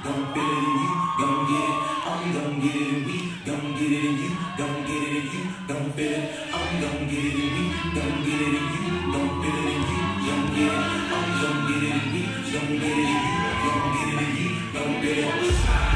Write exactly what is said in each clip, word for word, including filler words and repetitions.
gon' feel it in you, gon' get it. I'm gon' get it and we gon' get it in you, gon' get it and you, gon' feel it. I'm gon' get it and we gon' get it in you, gon' feel it in you, gon' get it. I'm gon' get it and we gon' get it in you, gon' get it in you, gon' get it.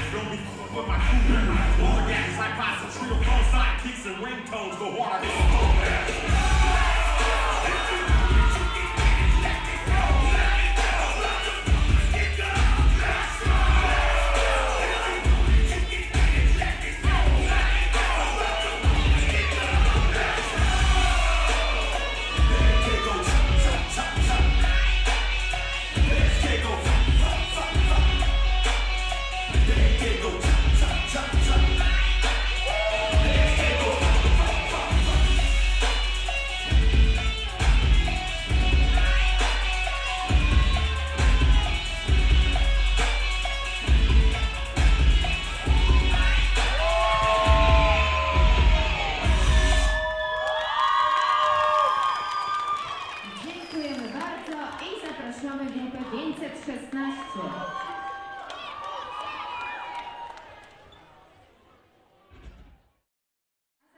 All the gas, like pots, a trio, phone side, kicks and ringtones go hard.